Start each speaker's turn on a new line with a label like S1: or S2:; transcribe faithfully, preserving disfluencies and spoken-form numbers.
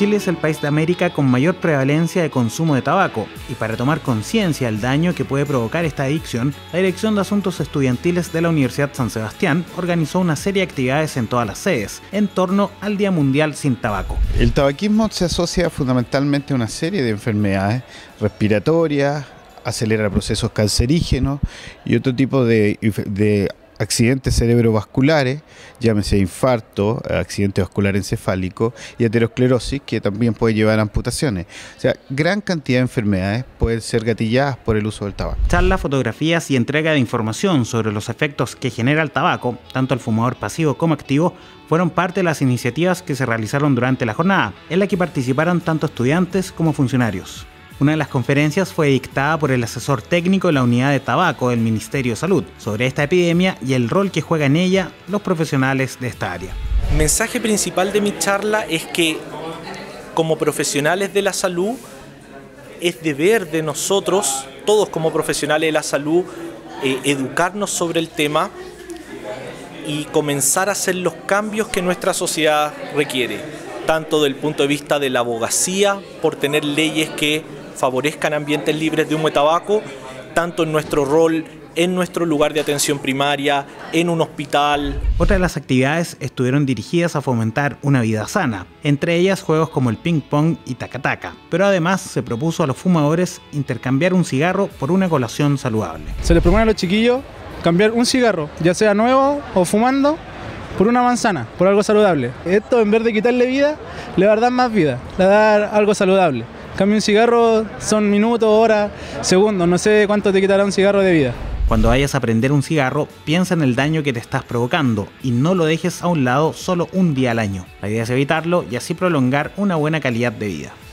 S1: Chile es el país de América con mayor prevalencia de consumo de tabaco, y para tomar conciencia del daño que puede provocar esta adicción, la Dirección de Asuntos Estudiantiles de la Universidad San Sebastián organizó una serie de actividades en todas las sedes, en torno al Día Mundial sin Tabaco.
S2: El tabaquismo se asocia fundamentalmente a una serie de enfermedades respiratorias, acelera procesos cancerígenos y otro tipo de, de accidentes cerebrovasculares, llámese infarto, accidente vascular encefálico y aterosclerosis, que también puede llevar a amputaciones. O sea, gran cantidad de enfermedades pueden ser gatilladas por el uso del tabaco.
S1: Charlas, fotografías y entrega de información sobre los efectos que genera el tabaco, tanto al fumador pasivo como activo, fueron parte de las iniciativas que se realizaron durante la jornada, en la que participaron tanto estudiantes como funcionarios. Una de las conferencias fue dictada por el asesor técnico de la unidad de tabaco del Ministerio de Salud sobre esta epidemia y el rol que juegan en ella los profesionales de esta área.
S3: El mensaje principal de mi charla es que como profesionales de la salud es deber de nosotros, todos como profesionales de la salud, eh, educarnos sobre el tema y comenzar a hacer los cambios que nuestra sociedad requiere, tanto desde el punto de vista de la abogacía, por tener leyes que favorezcan ambientes libres de humo y tabaco, tanto en nuestro rol, en nuestro lugar de atención primaria, en un hospital.
S1: Otras de las actividades estuvieron dirigidas a fomentar una vida sana, entre ellas juegos como el ping pong y taca-taca, pero además se propuso a los fumadores intercambiar un cigarro por una colación saludable.
S4: Se les propone a los chiquillos cambiar un cigarro, ya sea nuevo o fumando, por una manzana, por algo saludable. Esto, en vez de quitarle vida, le va a dar más vida, le va a dar algo saludable. En cambio, un cigarro son minutos, horas, segundos, no sé cuánto te quitará un cigarro de vida.
S1: Cuando vayas a prender un cigarro, piensa en el daño que te estás provocando y no lo dejes a un lado solo un día al año. La idea es evitarlo y así prolongar una buena calidad de vida.